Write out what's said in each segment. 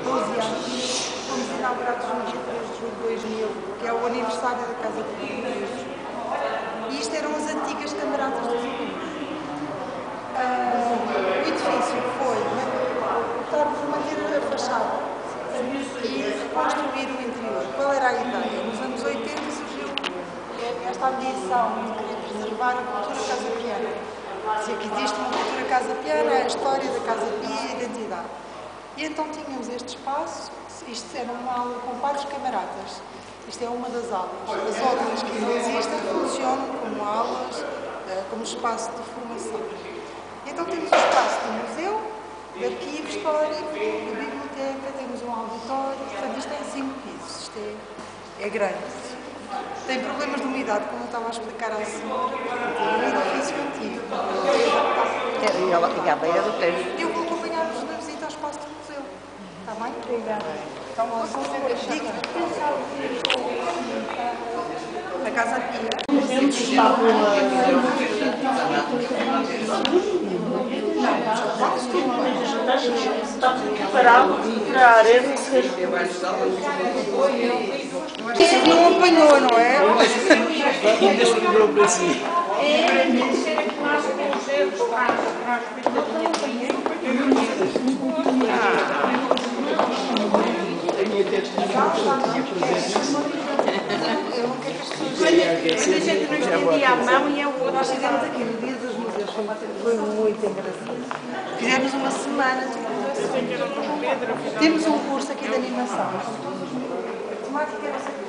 12 anos, fomos inaugurados no dia 3 de julho de 2000, que é o aniversário da Casa Pia. E isto eram as antigas camaradas dos alunos. O edifício foi optar por manter a fachada e reconstruir o interior. Qual era a ideia? Nos anos 80 surgiu esta ambição de querer preservar a cultura casa-piana. Dizer que existe uma cultura casa-piana, a história da Casa Pia e a identidade. E então tínhamos este espaço, isto era uma aula com 4 camaradas. Isto é uma das aulas. As outras que não existem funcionam como aulas, como espaço de formação. Então temos o espaço do museu, de arquivo histórico, de biblioteca, temos um auditório, portanto isto tem 5 pisos, isto é grande. Tem problemas de umidade, como eu estava a explicar à senhora, é um edifício antigo. E à beira do trecho. Eu vou acompanhar-vos na visita ao espaço do museu. Está bem? Obrigada. Então, a Casa Pia. A gente está preparado para a arena ser. Não apanhou, não é? Ainda sobrou para si. A gente não estendia a mão e a outra. Nós fizemos aqui no Dia dos Museus, foi muito engraçado. Fizemos uma semana de curso. Temos um curso aqui de animação. A temática era sempre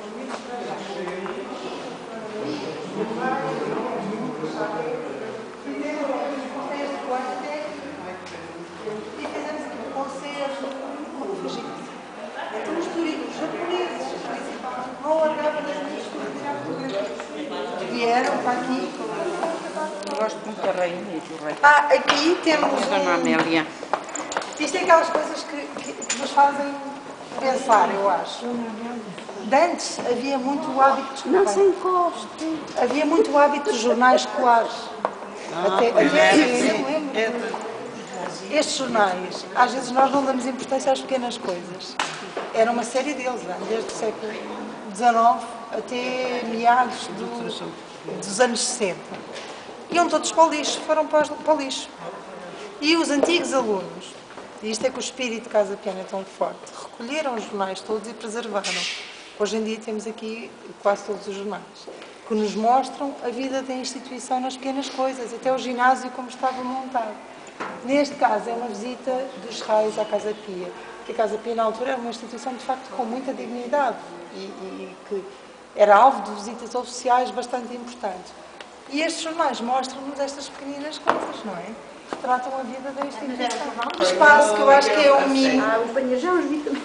e fizemos aqui um concerto, como fugir. Então misturei os japoneses, principalmente, não largava das minhas fotografias. Vieram para aqui. Eu gosto muito da rainha e do rei. Aqui temos Dona Amélia. Isto é aquelas coisas que nos fazem pensar, eu acho. De antes havia muito o hábito... Não se encoste. Havia muito o hábito dos jornais escolares. Até eu lembro. Estes jornais, às vezes nós não damos importância às pequenas coisas. Era uma série deles, desde o século XIX até meados dos anos 60. Iam todos para o lixo, foram para o lixo. E os antigos alunos, e isto é que o espírito de Casa Piana é tão forte, recolheram os jornais todos e preservaram. Hoje em dia temos aqui quase todos os jornais, que nos mostram a vida da instituição nas pequenas coisas, até o ginásio como estava montado. Neste caso é uma visita dos reis à Casa Pia, que a Casa Pia na altura era uma instituição de facto com muita dignidade e que era alvo de visitas oficiais bastante importantes. E estes jornais mostram-nos estas pequeninas coisas, não é? Retratam a vida da instituição. Um espaço que eu acho que é um mimo. O panhajão, os vitaminas.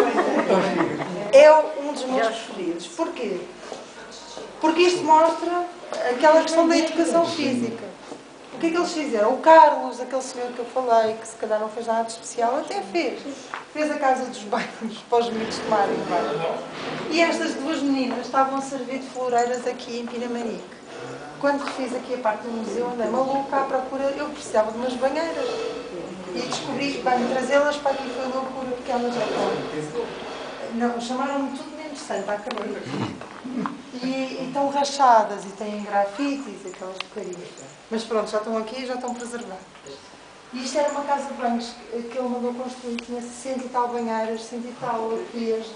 É um dos meus preferidos. Porquê? Porque isto mostra aquela questão da educação física. O que é que eles fizeram? O Carlos, aquele senhor que eu falei, que se calhar não fez nada de especial, até fez. Fez a casa dos banhos para os miúdos tomarem banho. E estas duas meninas estavam a servir de floreiras aqui em Pinamanique. Quando refiz aqui a parte do museu, andei maluca à procura, eu precisava de umas banheiras. E descobri que, bem, trazê-las para aqui foi loucura, porque elas já estão. Não, chamaram-me tudo menos santa, acabei. E estão rachadas, e têm grafites, aquelas porcarias. Mas pronto, já estão aqui e já estão preservadas. E isto era uma casa de banhos que ele mandou construir, tinha 60 e tal banheiras, 60 e tal pias.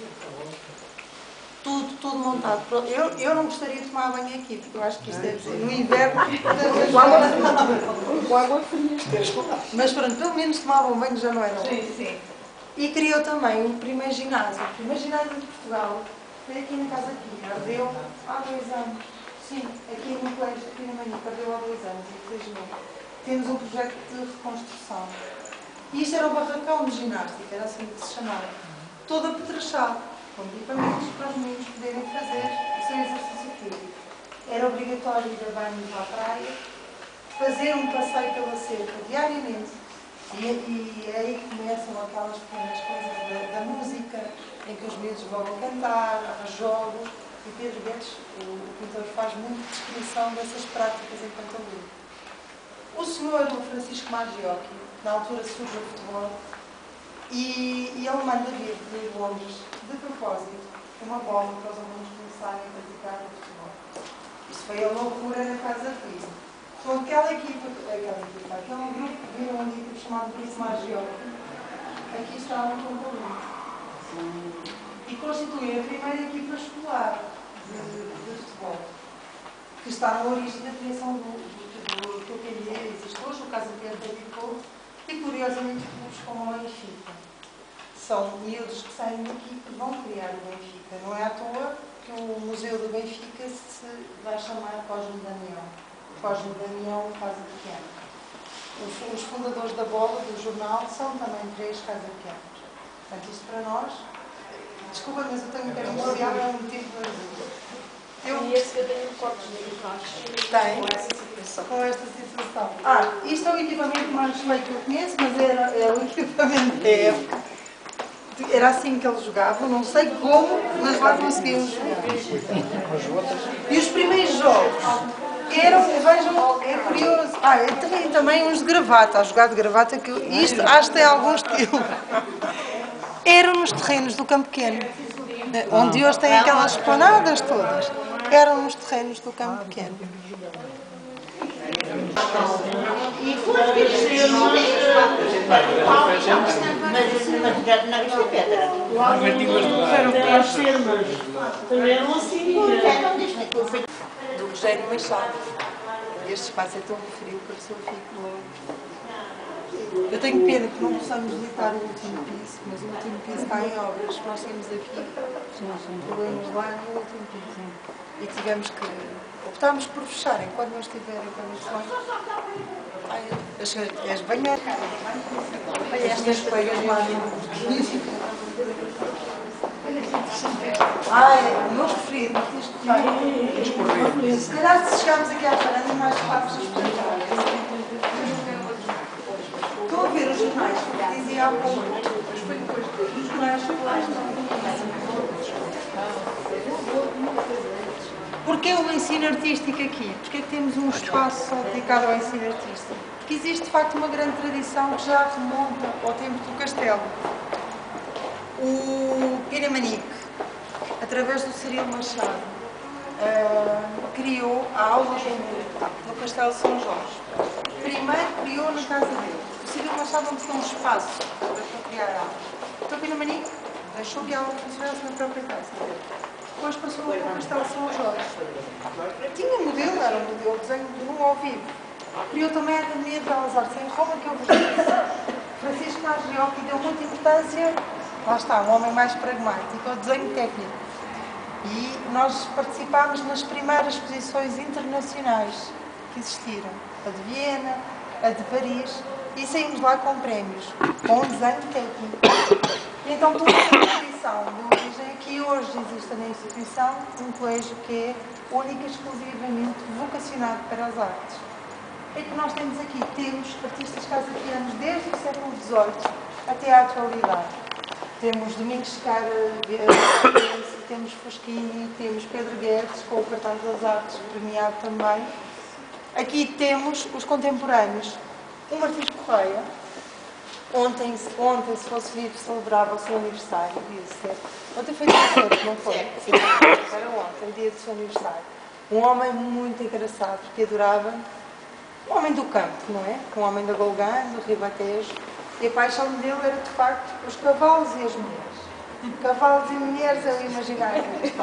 Tudo montado. Eu não gostaria de tomar banho aqui, porque eu acho que isto deve ser no inverno. Com água fria. Mas pronto, pelo menos tomavam banho, já não era. Sim. E criou também o primeiro ginásio. O primeiro ginásio de Portugal foi aqui na Casa Pia. Ardeu há 2 anos. Sim, aqui no colégio de Pinamanique, ardeu há 2 anos, infelizmente. Temos um projeto de reconstrução. E isto era o barracão de ginástica, era assim que se chamava. Todo apetrechado, com equipamentos para os meninos poderem fazer o seu exercício físico. Era obrigatório ir a banhos à praia, fazer um passeio pela cerca diariamente. E é aí que começam aquelas pequenas coisas da música, em que os miúdos vão cantar, a jogos. E Pedro Guedes, o pintor, faz muita descrição dessas práticas enquanto aluno. O senhor Francisco Maggiocchi, na altura surge o futebol, E ele manda vir de Londres, de propósito, uma bola para os alunos começarem a praticar o futebol. Isso foi a loucura na Casa Pia. Então aquele grupo viram um grupo chamado Grupo Magiógrafo. Aqui estavam com alunos. E constituem a primeira equipa escolar de futebol, que está na origem da criação do que existe hoje, o Casa Pia de David Couto, e curiosamente clubes como o Benfica. São miúdos que saem daqui que vão criar o Benfica. Não é à toa que o Museu do Benfica se vai chamar Cosme Damião. Cosme Damião Casa Pequena. Os fundadores da bola, do jornal, são também 3 Casa Pequenas. Portanto, isto para nós... Desculpa, mas eu tenho um bocadinho de olhar, é um motivo de orgulho. E esse eu tenho cortes de imagens. Tem. Com essa situação. Com esta situação. Isto é o equipamento mais feio que eu conheço, mas é o equipamento da época. Era assim que eles jogavam, não sei como, mas lá conseguiam jogar. E os primeiros jogos eram, vejam, é curioso. Eu também uns de gravata, a jogar de gravata, que isto acho que tem algum estilo. Eram nos terrenos do Campo Pequeno, onde hoje tem aquelas esplanadas todas. Eram nos terrenos do Campo Pequeno. E foi mas na vista pedra. Deve ser, mas também eram assim. Do Rogério Machado. Este espaço é tão frio que a pessoa fica logo. Eu tenho pena que não possamos visitar o último piso, mas o último piso está em obras. Nós temos aqui problemas lá no último piso. E tivemos que... optámos por fechar enquanto não estiverem condições. As banheiras. Olha estas colegas lá no... o meu preferido. Se calhar se chegarmos aqui à varanda é mais fácil de explicar. Estão a ver os jornais que dizia há pouco. Os jornais escolares Porquê o ensino artístico aqui? Porquê que temos um espaço só dedicado ao ensino artístico? Porque existe de facto uma grande tradição que já remonta ao tempo do castelo. O Pina Manique, através do Cirilo Machado, criou a aula de música no Castelo de São Jorge. Primeiro criou na casa dele. O Cirilo Machado não tinha um espaço para criar a aula. Então Pina Manique deixou que a aula funcionasse na própria casa dele. Depois passou para o Castelo de São Jorge. Tinha modelo, era um modelo de desenho de um ao vivo. Criou também a Academia de Belas Artes em Roma, que eu vos disse. Francisco Nagiocchi deu muita importância, lá está, um homem mais pragmático, ao desenho técnico. E nós participámos nas primeiras exposições internacionais que existiram. A de Viena, a de Paris, e saímos lá com prémios, com desenho técnico. E então toda essa tradição de origem aqui hoje existe na instituição um colégio que é único e exclusivamente vocacionado para as artes. É que nós temos aqui, temos artistas casa-pianos desde o século XVIII até à atualidade. Temos Domingos Secara, temos Fosquini, temos Pedro Guedes, com o Cartaz das Artes, premiado também. Aqui temos os contemporâneos. O Martins Correia, ontem, se fosse vivo, celebrava o seu aniversário, dia 7. Ontem foi dia 7, não foi? Sim, era ontem, dia do seu aniversário. Um homem muito engraçado, que adorava. Um homem do campo, não é? Um homem da Golgã, do Ribatejo. E a paixão dele era, de facto, os cavalos e as mulheres. Cavalos e mulheres é o imaginário.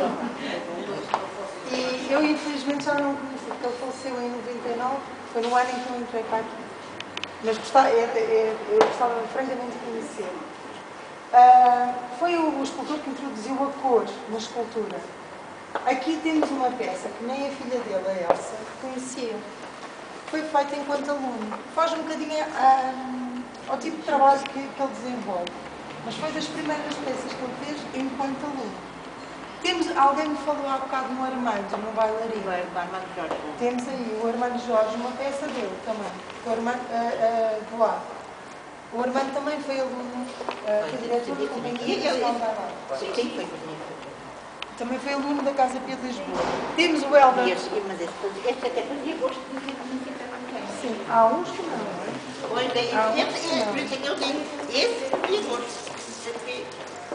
E eu, infelizmente, já não o conheci, porque ele faleceu em 99, foi no ano em que eu entrei para aqui. Mas eu gostava francamente de conhecê-lo. Foi o escultor que introduziu a cor na escultura. Aqui temos uma peça que nem a filha dele, a Elsa, conhecia. Foi feita enquanto aluno. Faz um bocadinho ao tipo de trabalho que ele desenvolve. Mas foi das primeiras peças que ele fez enquanto aluno. Alguém me falou há bocado no Armando, no bailarino. O Armando Jorge. Temos aí o Armando Jorge, uma peça dele também. O Armando, do lado. O Armando também foi aluno, foi diretor da Companhia Nacional da Arte. Sim, foi. Também foi aluno da Casa Pia de Lisboa. Temos o Helder. Mas este até fazia gosto de ver como fica com quem. Sim, há uns que não, não é? Pois bem, por isso é que eu tenho esse fazia gosto.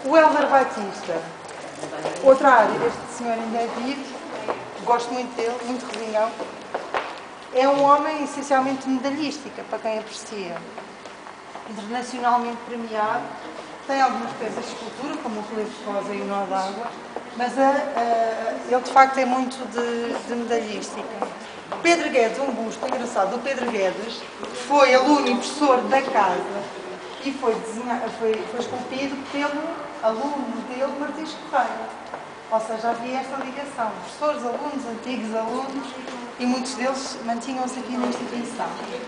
O Hélder Batista. Outra área deste senhor ainda é vivo. Gosto muito dele, muito resingão. É um homem essencialmente medalhística, para quem aprecia. Internacionalmente premiado. Tem algumas peças de escultura, como o relevo de rosa e o nó d'água, mas ele de facto é muito de medalhística. Pedro Guedes, um busto engraçado. O Pedro Guedes foi aluno e professor da casa e foi esculpido pelo aluno dele, Martins Correia. Ou seja, havia esta ligação. Professores, alunos, antigos alunos, e muitos deles mantinham-se aqui na instituição.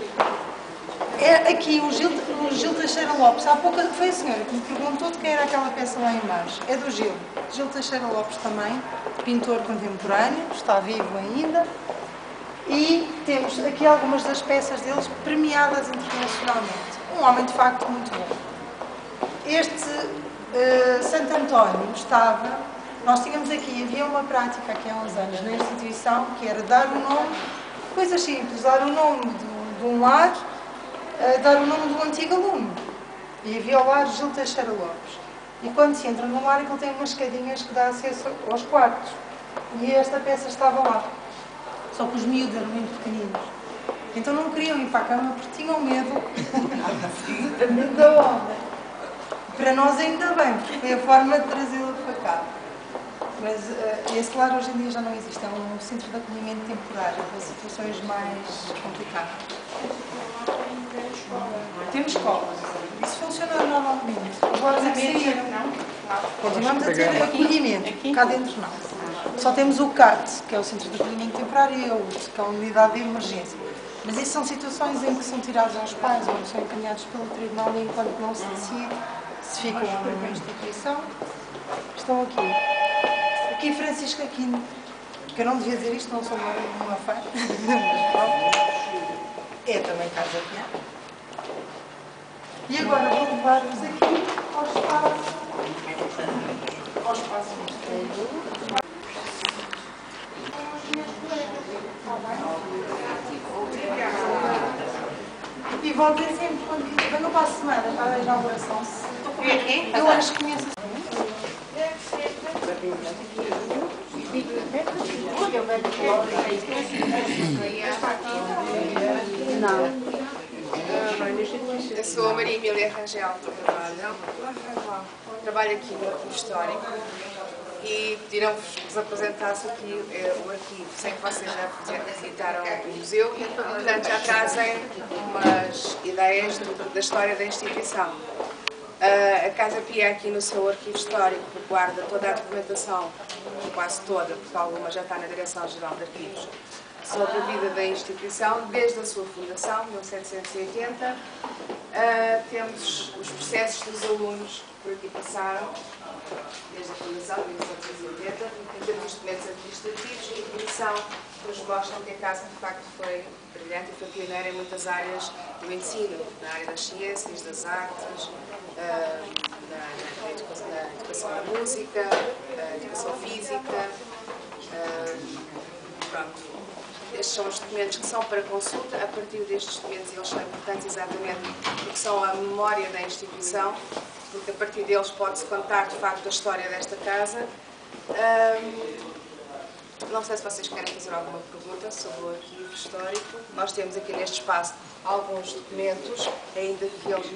É aqui o Gil Teixeira Lopes. Há pouco foi a senhora que me perguntou de quem era aquela peça lá em baixo. É do Gil Teixeira Lopes também, pintor contemporâneo, está vivo ainda. E temos aqui algumas das peças deles premiadas internacionalmente. Um homem de facto muito bom. Este Santo António estava... Nós tínhamos aqui, havia uma prática aqui há uns anos na instituição que era dar o nome, coisas simples, dar o nome de um lar, dar o nome do antigo aluno. E havia o lar Gil Teixeira Lopes. E quando se entra no lar, aquilo tem umas escadinhas que dá acesso aos quartos. E esta peça estava lá. Só que os miúdos eram muito pequeninos. Então não queriam ir para a cama porque tinham medo da onda. Para nós ainda bem, porque foi a forma de trazê-lo para cá. Mas esse lar hoje em dia já não existe. É um centro de acolhimento temporário para situações mais complicadas. Temos escolas. Isso funciona normalmente. Agora continuamos a ter acolhimento cá dentro não. Só temos o CAT, que é o Centro de Acolhimento Temporário, e a UT, que é a Unidade de Emergência. Mas isso são situações em que são tirados aos pais ou são encaminhados pelo tribunal e enquanto não se decide se ficam numa instituição, estão aqui. Aqui Francisco Aquino, que eu não devia dizer isto, não sou uma fã, mas pronto, é também casa de. E agora vou levar-vos aqui ao espaço mosteiro. E voltem sempre quando venham para a semana para a inauguração. Eu acho que conheço assim. Não. Eu sou a Maria Emília Rangel, trabalho aqui no Arquivo Histórico e pediram-vos apresentasse aqui o arquivo. Sei que vocês já visitaram o museu e, portanto, já trazem umas ideias da história da instituição. A Casa Pia, aqui no seu arquivo histórico, guarda toda a documentação, quase toda, porque alguma já está na Direção-Geral de Arquivos, sobre a vida da instituição, desde a sua fundação, 1780. Temos os processos dos alunos que por aqui passaram, desde a fundação, 1780, temos os documentos administrativos e de produção que nos mostram que a casa, de facto, foi brilhante e foi pioneira em muitas áreas do ensino, na área das ciências, das artes, na educação da música, educação física. Pronto. Estes são os documentos que são para consulta. A partir destes documentos, eles são importantes exatamente porque são a memória da instituição, porque a partir deles pode-se contar, de facto, a história desta casa. Não sei se vocês querem fazer alguma pergunta sobre o arquivo histórico. Nós temos aqui neste espaço alguns documentos, ainda que eles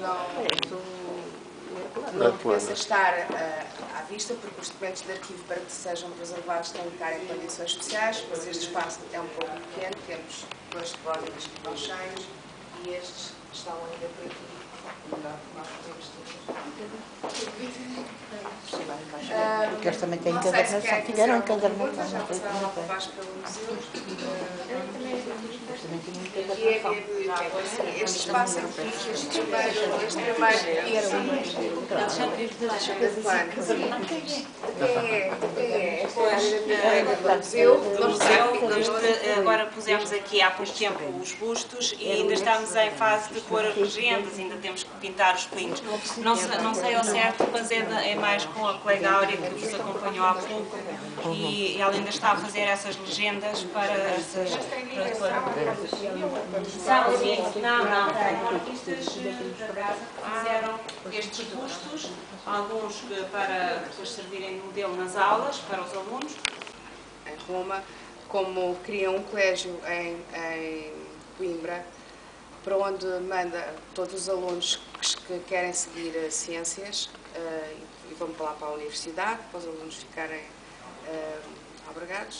não possam estar à vista, porque os documentos de arquivo, para que sejam preservados, têm que estar em condições especiais, mas este espaço é um pouco pequeno, temos 2 depósitos que estão cheios e estes estão ainda por aqui. Nós podemos Porque eles também têm encadernação, tiveram encadernação. Já passaram para baixo pelo museu. Este espaço aqui, este primeiro piso, agora pusemos aqui há pouco tempo os bustos e ainda estamos em fase de pôr as legendas, ainda temos que pintar os pelinhos. Não sei ao certo, mas é mais com a colega Áurea que vos acompanhou há pouco e ela ainda está a fazer essas legendas para essas... Não, artistas da casa fizeram estes bustos, alguns para depois servirem de modelo nas aulas para os alunos. Em Roma, como cria um colégio em Coimbra, para onde manda todos os alunos que querem seguir ciências e vão para lá para a universidade, para os alunos ficarem albergados.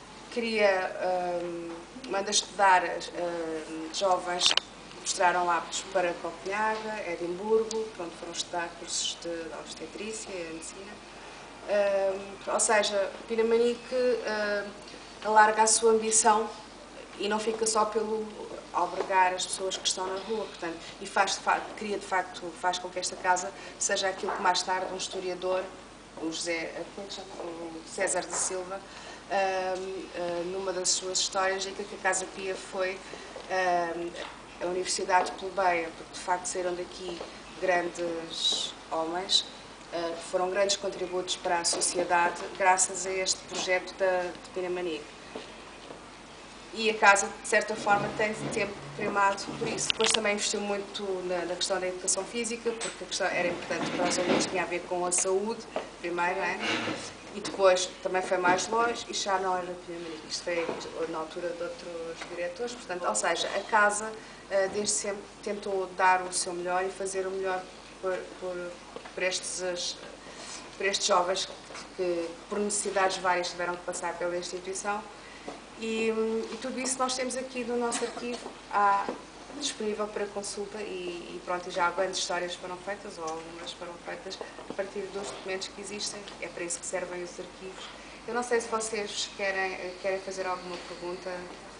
Manda estudar jovens que mostraram aptos para Copenhague, Edimburgo, onde foram estudar cursos de obstetrícia e medicina. Ou seja, Pinamanique alarga a sua ambição e não fica só pelo albergar as pessoas que estão na rua, portanto, e faz com que esta casa seja aquilo que mais tarde um historiador, o César de Silva, numa das suas histórias, diz que a Casa Pia foi a Universidade Plebeia, porque de facto saíram daqui grandes homens, que foram grandes contributos para a sociedade graças a este projeto de Pinamanique. E a casa, de certa forma, tem tempo primado por isso. Depois também investiu muito na questão da educação física, porque a questão era importante para os alunos, tinha a ver com a saúde, primeiro, não é? E depois também foi mais longe e já não era Pinamanique. Isto foi na altura de outros diretores, portanto, ou seja, a casa desde sempre tentou dar o seu melhor e fazer o melhor por estes jovens que, por necessidades várias, tiveram que passar pela instituição. E tudo isso nós temos aqui no nosso arquivo disponível para consulta e pronto, já grandes histórias foram feitas, ou algumas foram feitas a partir dos documentos que existem, é para isso que servem os arquivos. Eu não sei se vocês querem fazer alguma pergunta.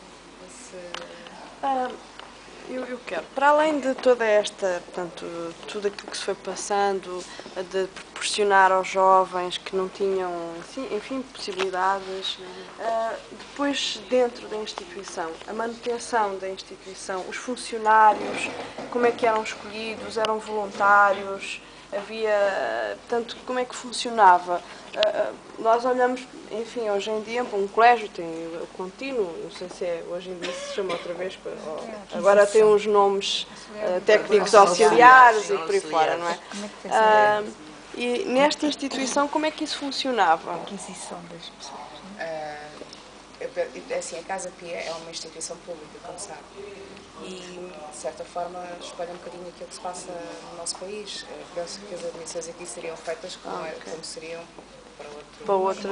Eu quero, para além de toda esta, portanto, tudo aquilo que se foi passando, de proporcionar aos jovens que não tinham, enfim, possibilidades, depois dentro da instituição, a manutenção da instituição, os funcionários, como é que eram escolhidos, eram voluntários, havia, portanto, como é que funcionava? Nós olhamos, enfim, hoje em dia, um colégio tem o contínuo, não sei se hoje em dia se chama outra vez, agora tem uns nomes técnicos auxiliares e por aí fora, não é? E nesta instituição, como é que isso funcionava? A aquisição das pessoas. Assim, a Casa Pia é uma instituição pública, como sabe, e de certa forma espelha um bocadinho aquilo que se passa no nosso país. Penso que as admissões aqui seriam feitas como seriam para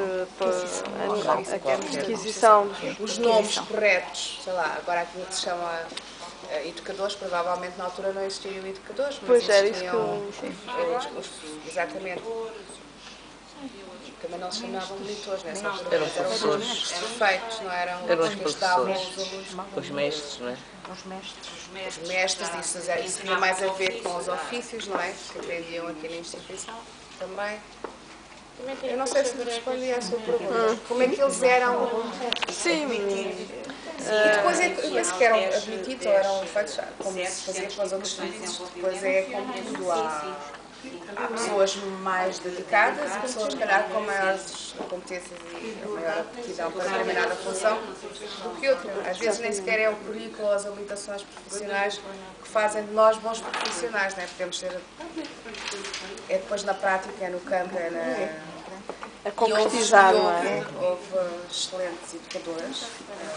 a aquisição. Os nomes corretos, sei lá, agora aquilo que se chama educadores, provavelmente na altura não existiam educadores, mas pois era isso que exatamente. Também não se chamavam monitores, né? Eram professores. Eram prefeitos, não eram Os que estavam os professores, alunos. os mestres, não é? Os mestres, isso tinha mais a ver com os ofícios, não é? Que aprendiam aqui na instituição também. Eu não sei se respondi à sua pergunta. Como é que eles eram? Sim. E depois eu penso que eram admitidos ou eram feitos como se fazia com os outros serviços. Depois é como tudo, há pessoas mais dedicadas e pessoas, se calhar, com maiores competências e maior aptidão para determinada função do que outra. Às vezes nem sequer é o currículo ou as habilitações profissionais que fazem de nós bons profissionais, não é? Podemos ser. É depois na prática, é no campo, é a concretizar, não é? Houve excelentes educadoras,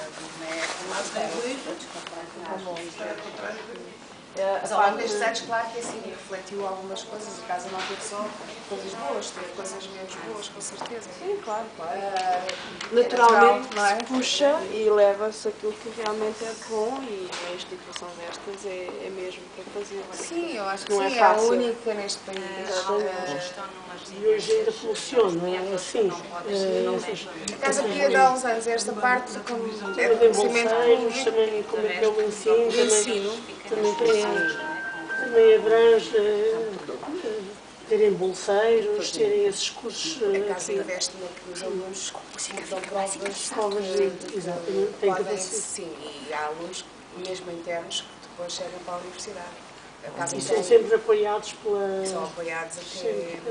mas ao longo destes anos, claro que assim, refletiu algumas coisas. A casa não teve só coisas boas, teve coisas menos boas, com certeza. Sim, claro. Naturalmente, se puxa e leva-se aquilo que realmente é bom, e uma instituição destas é mesmo para fazer. Sim, eu acho que não sim, é fácil. É a única neste país. E hoje ainda funciona, assim. A Casa Pia dá uns anos esta parte, como é Tem conhecimento bolseiros, público. também como é que é o ensino, Ensino. também abrange terem bolseiros, terem esses cursos. A casa investe no que os alunos dão provas Exatamente, tem podem, capacidade. sim, e há alunos, mesmo internos, que depois chegam para a universidade. A casa E são sempre apoiados pela... são apoiados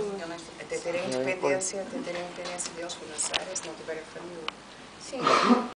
até terem independência, deles financeira, se não tiverem família. Sim.